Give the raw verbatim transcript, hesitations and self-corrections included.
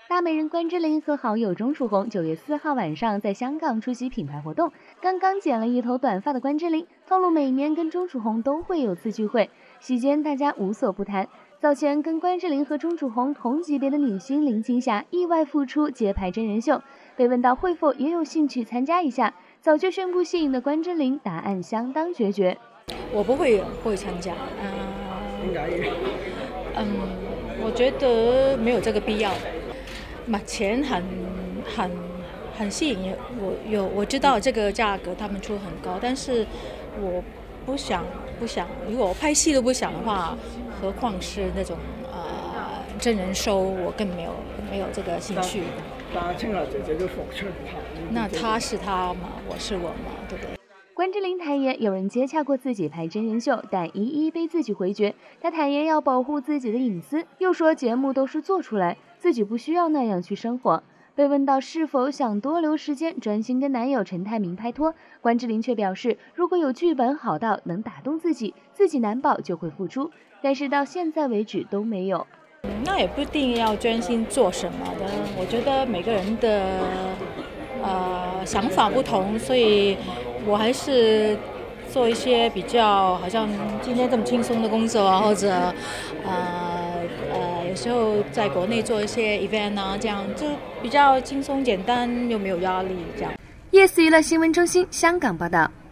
大美人关之琳和好友钟楚红九月四号晚上在香港出席品牌活动，刚刚剪了一头短发的关之琳透露，每年跟钟楚红都会有次聚会，席间大家无所不谈。早前跟关之琳和钟楚红同级别的女星林青霞意外复出接拍真人秀，被问到会否也有兴趣参加一下，早就宣布戏瘾的关之琳答案相当决绝。 我不会会参加， 點解？ 嗯，我覺得沒有這個必要。嘛，錢很很很吸引我，有我知道這個價格他們出很高，但是我不想不想，如果我拍戲都不想的話，何況是那種呃真人秀，我更沒有沒有這個興趣。 但青霞姐姐都復出拍， 那她是她嘛，我是我嘛，對不對？ 關之琳坦言，有人接洽過自己拍真人秀，但一一被自己回絕。她坦言要保護自己的隱私，又說節目都是做出來，自己不需要那樣去生活。被問到是否想多留時間專心跟男友陳泰明拍拖，關之琳卻表示，如果有劇本好到能打動自己，自己難保就會復出。但是到現在為止都沒有。 那也不一定要專心做什麼的，我覺得每個人的呃想法不同，所以我還是做一些比較好像今天這麼輕鬆的工作啊，或者呃呃有時候在國內做一些 event 啊，這樣就比較輕鬆簡單又沒有壓力這樣。 Yes 娛樂新聞中心香港報道。